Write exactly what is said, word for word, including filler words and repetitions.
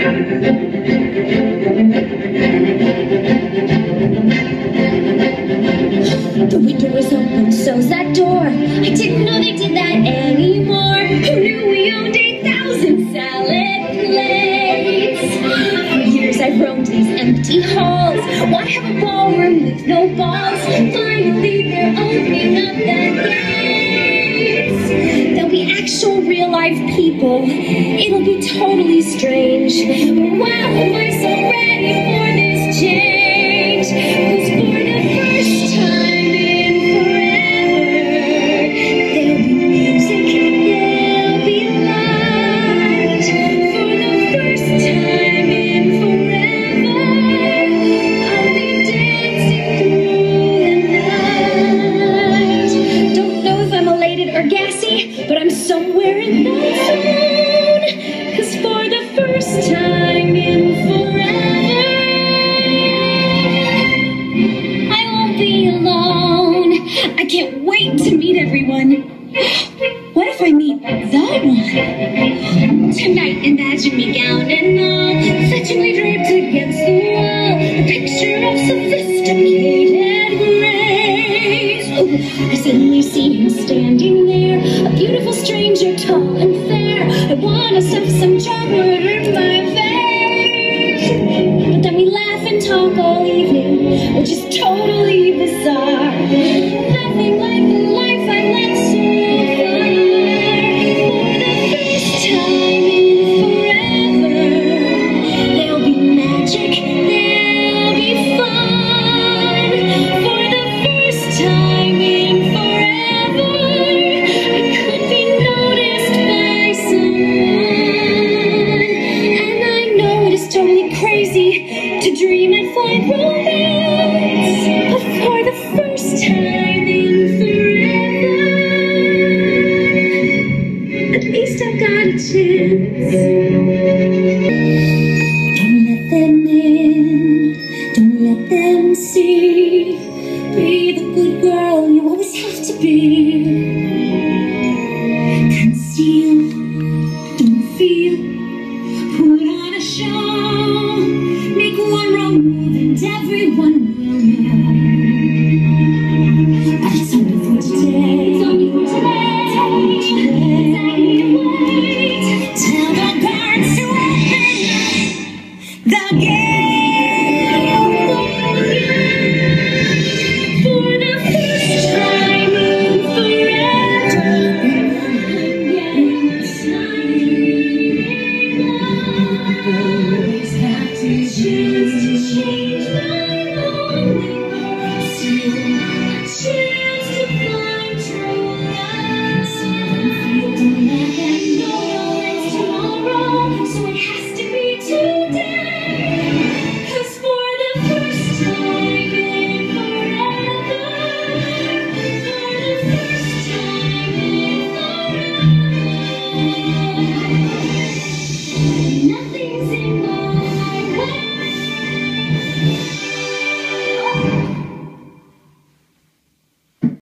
The window was open, so's that door. I didn't know they did that anymore. Who knew we owned eight thousand salad plates? For years I've roamed these empty halls. Why have a ballroom with no balls? Finally they're opening up the gates. There'll be actual real life people. It'll be totally strange. Wow, am I so ready for this change? 'Cause for the first time in forever, there'll be music, there'll be light. For the first time in forever, I'll be dancing through the night. Don't know if I'm elated or gassy, but I'm somewhere in that zone. 'Cause for the first time in forever, I won't be alone. I can't wait to meet everyone. What if I meet the one? Tonight, imagine me gown and all, fetchingly draped against the wall, a picture of sophisticated grace. Ooh, I suddenly see him standing there, a beautiful stranger, tall and fair. I wanna stuff some chocolate in my face, but then we laugh and talk all evening, which is totally bizarre. Nothing like the life I've led so far. For the first time in forever, there'll be magic, there'll be fun. For the first time in forever, I could be noticed by someone. And I know it is totally crazy to dream and find romance, but for the first time in forever, at least I've got a chance. Don't let them in, don't let them see. Be the good girl you always have to be. Conceal, don't feel, put on a show. Make one wrong move and everyone will know. But it's only for today. It's only for today. It's only for today. Wait. Tell the birds to open up the gate. For the first time in forever, always have to choose.